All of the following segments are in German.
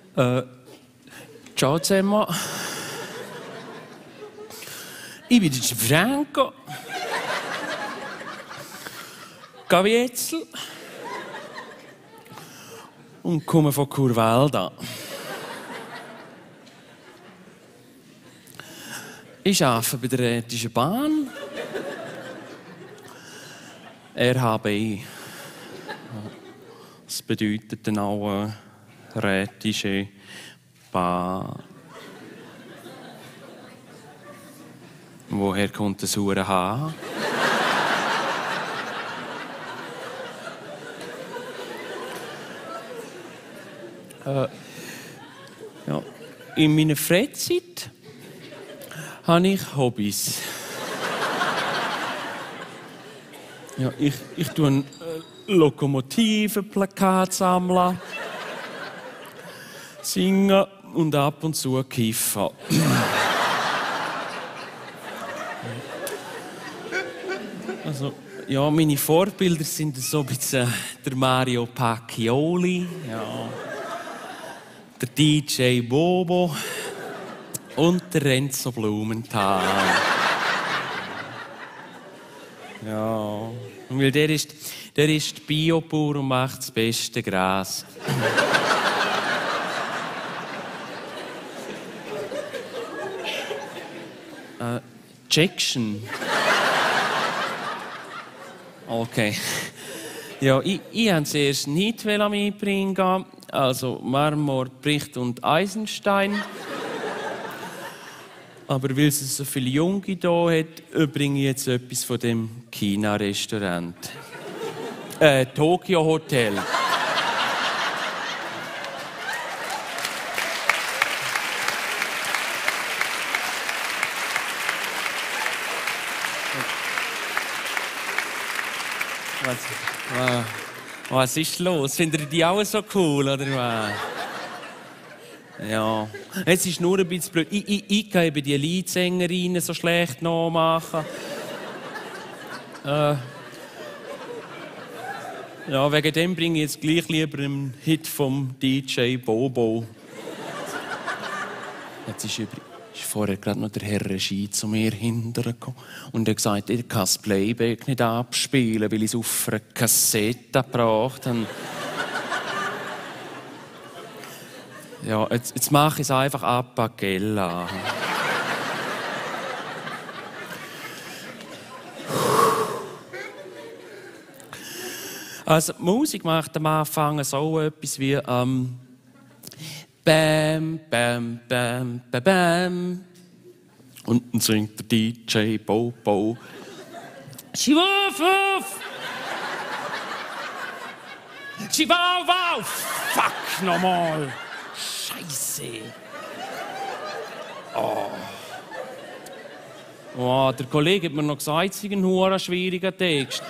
Ciao zusammen. Ich bin der Franco. Gavietzel. Und komme von Kurwalda. Ich arbeite bei der Rätischen Bahn. RHBI. Das bedeutet dann auch Rätische Bahn. Woher kommt das hure H? Ja. In meiner Freizeit habe ich Hobbys. Ja, ich tue Lokomotivenplakate sammeln, singen und ab und zu kiffen. Also, ja, meine Vorbilder sind so ein bisschen der Mario Pacchioli, ja, der DJ Bobo und der Renzo Blumenthal. Ja, weil der ist Biobauer und macht das beste Gras. Jackson. Okay. Ja, ich wollte zuerst nicht mitbringen, also Marmor, Bricht und Eisenstein. Aber weil es so viele Junge hier hat, bringe ich jetzt etwas von dem China-Restaurant. Tokyo Hotel. Was ist los? Findet ihr die auch so cool, oder was? Ja. Es ist nur ein bisschen blöd. Ich kann eben die Leadsängerinnen so schlecht nachmachen. Ja, wegen dem bringe ich jetzt gleich lieber einen Hit vom DJ Bobo. Jetzt ist vorher gerade noch der Herr Regie zu mir hintergekommen und er hat gesagt, ich kann das Playback nicht abspielen, weil ich es auf einer Kassette gebracht habe. Ja, jetzt mache ich es einfach a cappella. Also, die Musik macht am Anfang so etwas wie Bam, Bam, Bam, Bam, Bam. Und dann singt der DJ Bobo. Schiwaf! Schiwaf! Fuck, nochmal! Scheiße! Oh, der Kollege hat mir noch gesagt, es ist ein hoher schwieriger Text.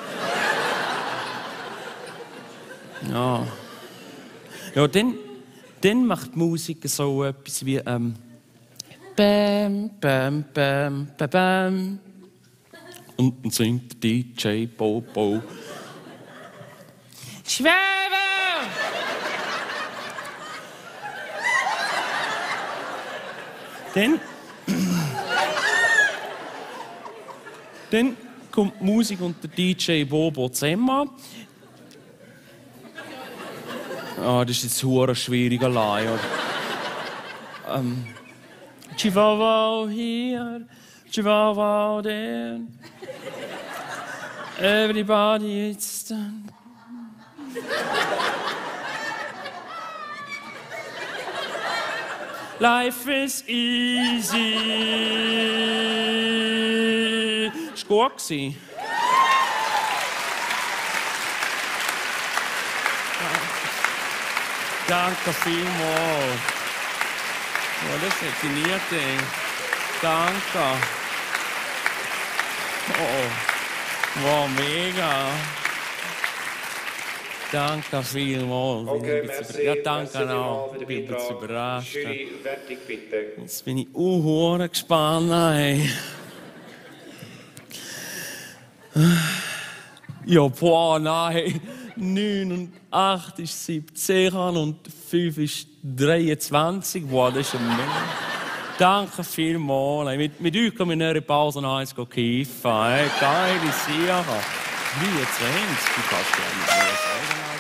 Ja. Ja, dann macht die Musik so etwas wie Bam, Bam, Bam, Bam, Bam. Und dann singt der DJ Bobo. Schwebe! Dann kommt die Musik und der DJ Bobo zusammen. Ah, das ist jetzt hure schwierig allein. Chihuahua here, Chihuahua there. Everybody it's done. Life is easy. Ist gut gewesen. Danke vielmals. Oh, das hätte ich nie gedacht. Danke. Oh, wow, mega. Danke vielmals. Okay, merci. Ja, danke merci auch. Ich bin jetzt überrascht. Jury, fertig bitte. Jetzt bin ich gespannt. Ey. Ja, boah, nein. 9 und 8 ist 17 und 5 ist 23. Boah, das ist ein Menge. Danke vielmals. Mit euch können wir in einer Pause noch eins kiffen. Geile Sache. 23, du kannst ja nicht mehr sagen.